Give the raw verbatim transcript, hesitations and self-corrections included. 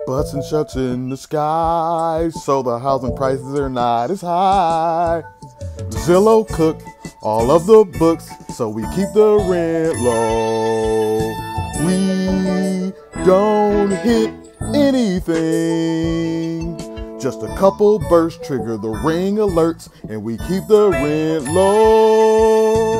Butts and shuts in the sky, so the housing prices are not as high. Zillow cook all of the books, so we keep the rent low. We don't hit anything. Just a couple bursts trigger the ring alerts, and we keep the rent low.